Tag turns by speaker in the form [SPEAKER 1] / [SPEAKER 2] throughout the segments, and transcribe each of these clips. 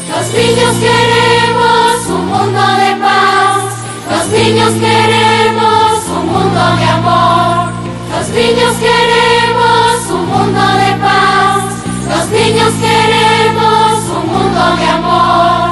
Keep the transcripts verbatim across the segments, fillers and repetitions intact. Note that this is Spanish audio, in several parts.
[SPEAKER 1] Los niños queremos un mundo de paz. Los niños queremos un mundo de amor. Los niños queremos un mundo de paz. Los niños queremos un mundo de amor.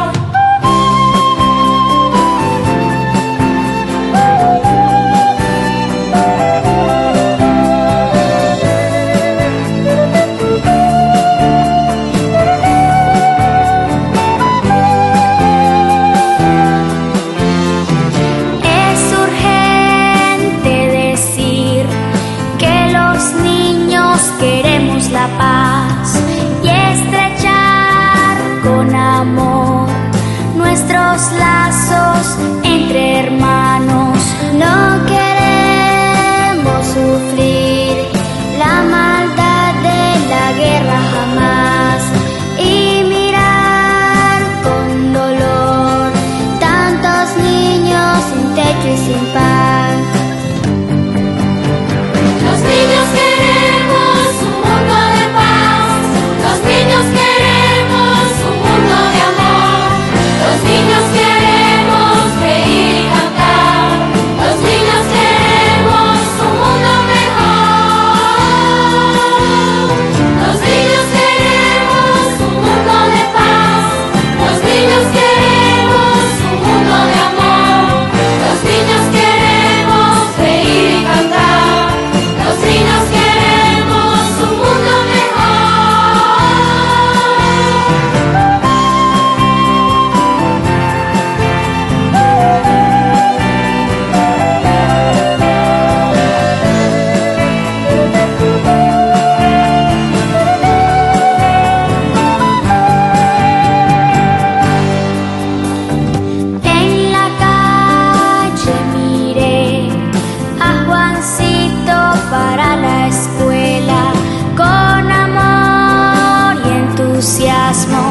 [SPEAKER 2] Queremos la paz y estrechar con amor nuestros lazos entre hermanos. No queremos sufrir la maldad de la guerra jamás y mirar con dolor tantos niños sin techo y sin pan.
[SPEAKER 1] Los niños queremos un mundo de paz. Los niños queremos un mundo de amor. Los niños queremos reír y cantar. Los niños queremos un mundo mejor. Los niños queremos un mundo de paz. Los niños queremos un mundo de amor. Los niños queremos reír y cantar. Los niños queremos un mundo mejor.
[SPEAKER 2] En la calle miré a Juancito para la escuela con amor y entusiasmo.